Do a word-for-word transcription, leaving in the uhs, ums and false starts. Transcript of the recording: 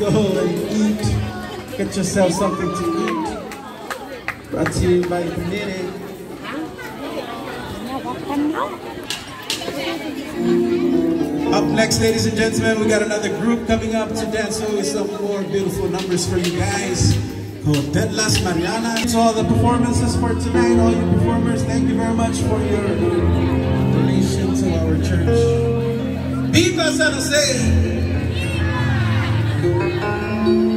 go and eat. Get yourself something to eat. Brought to you by the committee. Up next, ladies and gentlemen, we got another group coming up to dance with some more beautiful numbers for you guys called Ted Las Mariana. To all the performances for tonight, all you performers, thank you very much for your donation to our church. Viva San Jose!